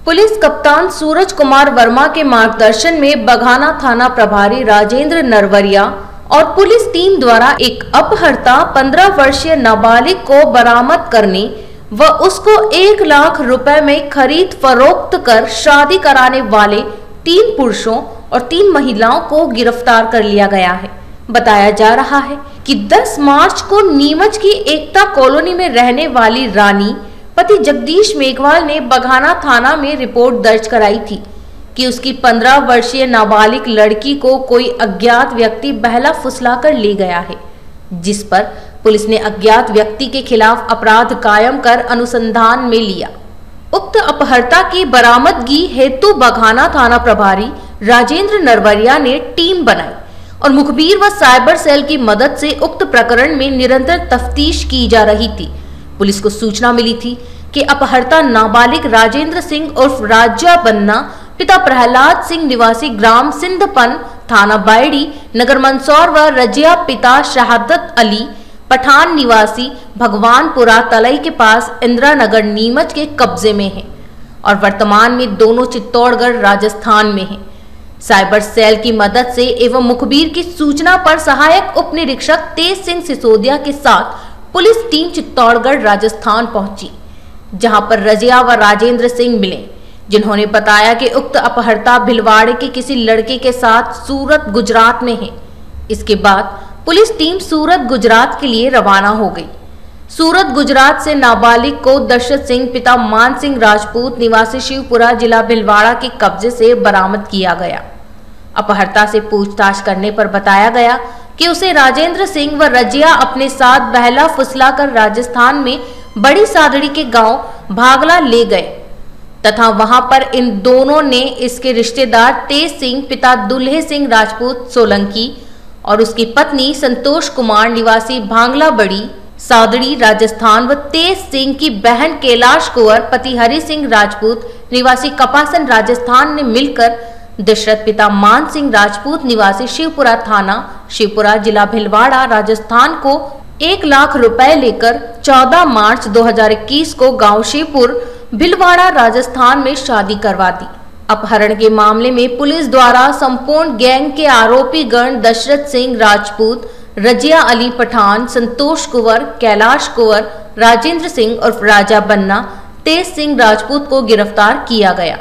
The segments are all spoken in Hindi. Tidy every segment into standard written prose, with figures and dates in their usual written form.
पुलिस कप्तान सूरज कुमार वर्मा के मार्गदर्शन में बघाना थाना प्रभारी राजेंद्र नरवरिया और पुलिस टीम द्वारा एक अपहर्ता 15 वर्षीय नाबालिग को बरामद करने व उसको 1 लाख रुपए में खरीद फरोख्त कर शादी कराने वाले 3 पुरुषों और 3 महिलाओं को गिरफ्तार कर लिया गया है। बताया जा रहा है कि 10 मार्च को नीमच की एकता कॉलोनी में रहने वाली रानी पति जगदीश मेघवाल ने बघाना थाना में रिपोर्ट दर्ज कराई थी कि उसकी 15 वर्षीय नाबालिग लड़की को कोई अज्ञात व्यक्ति बहला फुसला कर ले गया है, जिस पर पुलिस ने अज्ञात व्यक्ति के खिलाफ अपराध कायम कर अनुसंधान में लिया। उक्त अपहर्ता की बरामदगी हेतु बघाना थाना प्रभारी राजेंद्र नरवरिया ने टीम बनाई और मुखबिर व साइबर सेल की मदद से उक्त प्रकरण में निरंतर तफ्तीश की जा रही थी। पुलिस को सूचना मिली थी कि अपहर्ता नाबालिग राजेंद्र सिंह उर्फ राजा बन्ना पिता प्रहलाद सिंह निवासी ग्राम सिंधपन थाना बायडी नगर मंदसौर व रजिया पिता शहादत अली पठान निवासी भगवानपुरा तलई के पास इंदिरा नगर नीमच के कब्जे में है और वर्तमान में दोनों चित्तौड़गढ़ राजस्थान में है। साइबर सेल की मदद से एवं मुखबिर की सूचना पर सहायक उप निरीक्षक तेज सिंह सिसोदिया के साथ पुलिस टीम चित्तौड़गढ़ राजस्थान पहुंची, जहां पर रजिया व राजेंद्र सिंह मिले, जिन्होंने बताया कि उक्त अपहर्ता भिलवाड़े के किसी लड़के के साथ सूरत गुजरात में है। इसके बाद पुलिस टीम सूरत गुजरात के लिए रवाना हो गई। सूरत गुजरात से नाबालिग को दशरथ सिंह पिता मान सिंह राजपूत निवासी शिवपुरा जिला भिलवाड़ा के कब्जे से बरामद किया गया। अपहर्ता से पूछताछ करने पर बताया गया कि उसे राजेंद्र सिंह व रजिया अपने साथ बहला फुसला कर राजस्थान में बड़ी सादड़ी के गांव भागला ले गए तथा वहां पर इन दोनों ने इसके रिश्तेदार तेज सिंह पिता दुल्हे सिंह राजपूत सोलंकी और उसकी पत्नी संतोष कुमार निवासी भांगला बड़ी सादड़ी राजस्थान व तेज सिंह की बहन कैलाश कुंवर पति हरि सिंह राजपूत निवासी कपासन राजस्थान ने मिलकर दशरथ पिता मान सिंह राजपूत निवासी शिवपुरा थाना शिवपुरा जिला भिलवाड़ा राजस्थान को 1 लाख रुपए लेकर 14 मार्च 2021 को गांव शिवपुर भिलवाड़ा राजस्थान में शादी करवा दी। अपहरण के मामले में पुलिस द्वारा संपूर्ण गैंग के आरोपी गण दशरथ सिंह राजपूत, रजिया अली पठान, संतोष कुंवर, कैलाश कुंवर, राजेंद्र सिंह और राजा बन्ना, तेज सिंह राजपूत को गिरफ्तार किया गया।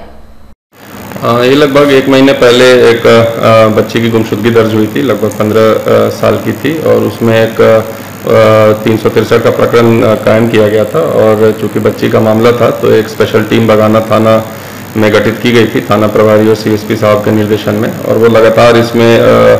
ये लगभग 1 महीने पहले एक बच्ची की गुमशुदगी दर्ज हुई थी, लगभग 15 साल की थी और उसमें एक 363 का प्रकरण कायम किया गया था और चूंकि बच्ची का मामला था तो एक स्पेशल टीम बघाना थाना में गठित की गई थी थाना प्रभारी और सीएसपी साहब के निर्देशन में और वो लगातार इसमें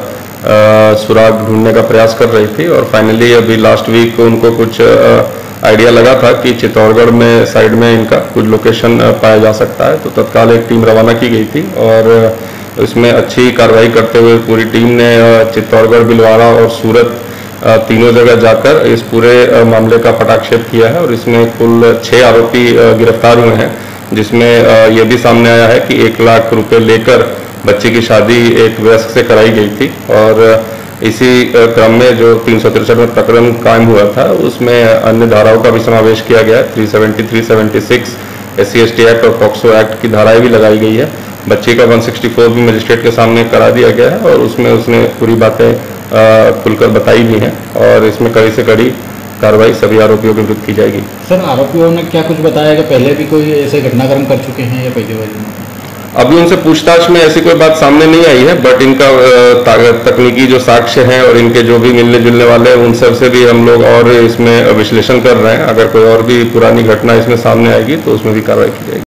सुराग ढूंढने का प्रयास कर रही थी और फाइनली अभी लास्ट वीक उनको कुछ आइडिया लगा था कि चित्तौड़गढ़ में साइड में इनका कुछ लोकेशन पाया जा सकता है, तो तत्काल एक टीम रवाना की गई थी और इसमें अच्छी कार्रवाई करते हुए पूरी टीम ने चित्तौड़गढ़, भिलवाड़ा और सूरत तीनों जगह जाकर इस पूरे मामले का पटाक्षेप किया है और इसमें कुल 6 आरोपी गिरफ्तार हुए हैं, जिसमें यह भी सामने आया है कि 1 लाख रुपए लेकर बच्ची की शादी एक वयस्क से कराई गई थी और इसी क्रम में जो 363 में प्रकरण कायम हुआ था उसमें अन्य धाराओं का भी समावेश किया गया है। 370, 376 SC/ST एक्ट और पॉक्सो एक्ट की धाराएं भी लगाई गई है। बच्ची का 164 भी मजिस्ट्रेट के सामने करा दिया गया है और उसमें उसने पूरी बातें खुलकर बताई भी हैं और इसमें कड़ी से कड़ी कार्रवाई सभी आरोपियों के विरुद्ध की जाएगी। सर, आरोपियों ने क्या कुछ बताया कि पहले भी कोई ऐसे घटनाक्रम कर चुके हैं या पहली बार? अभी उनसे पूछताछ में ऐसी कोई बात सामने नहीं आई है, बट इनका तकनीकी जो साक्ष्य हैं और इनके जो भी मिलने जुलने वाले हैं उन सब से भी हम लोग और इसमें विश्लेषण कर रहे हैं। अगर कोई और भी पुरानी घटना इसमें सामने आएगी तो उसमें भी कार्रवाई की जाएगी।